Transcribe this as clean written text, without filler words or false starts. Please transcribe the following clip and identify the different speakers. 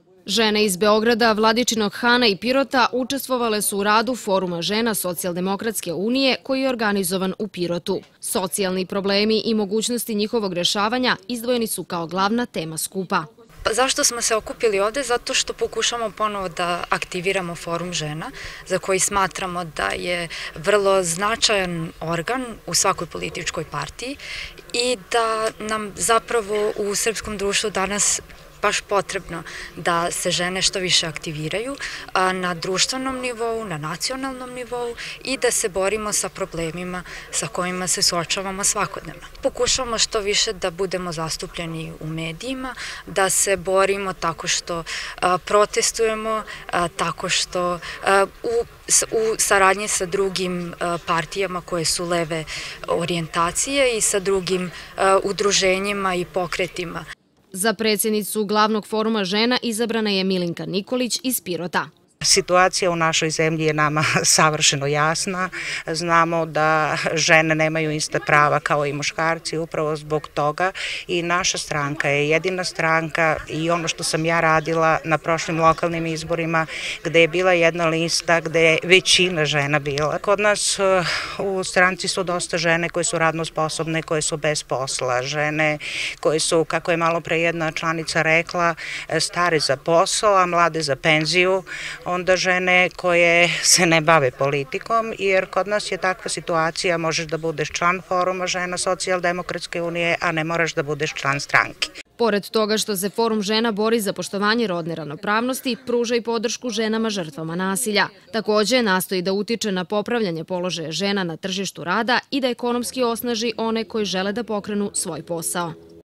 Speaker 1: Žene iz Beograda, Vladičinog Hana i Pirota učestvovale su u radu Foruma žena Socijaldemokratske unije koji je organizovan u Pirotu. Socijalni problemi i mogućnosti njihovog rešavanja izdvojeni su kao glavna tema skupa.
Speaker 2: Zašto smo se okupili ovde? Zato što pokušamo ponovo da aktiviramo Forum žena, za koji smatramo da je vrlo značajan organ u svakoj političkoj partiji i da nam zapravo u srpskom društvu danas baš potrebno da se žene što više aktiviraju na društvenom nivou, na nacionalnom nivou i da se borimo sa problemima sa kojima se suočavamo svakodnevno. Pokušavamo što više da budemo zastupljeni u medijima, da se borimo tako što protestujemo, tako što u saradnji sa drugim partijama koje su leve orijentacije i sa drugim udruženjima i pokretima.
Speaker 1: Za predsjednicu glavnog foruma žena izabrana je Milinka Nikolić iz Pirota.
Speaker 3: Situacija u našoj zemlji je nama savršeno jasna. Znamo da žene nemaju ista prava kao i muškarci, upravo zbog toga i naša stranka je jedina stranka i ono što sam ja radila na prošlim lokalnim izborima gde je bila jedna lista gde je većina žena bila. Kod nas u stranci su dosta žene koje su radno sposobne, koje su bez posla, žene koje su, kako je malo pre jedna članica rekla, stare za posao, a mlade za penziju, onda žene koje se ne bave politikom, jer kod nas je takva situacija, možeš da budeš član Foruma žena Socijaldemokratske unije, a ne moraš da budeš član stranke.
Speaker 1: Pored toga što se Forum žena bori za poštovanje rodne ravnopravnosti, pruža i podršku ženama žrtvama nasilja. Takođe, nastoji da utiče na popravljanje položaja žena na tržištu rada i da ekonomski osnaži one koji žele da pokrenu svoj posao.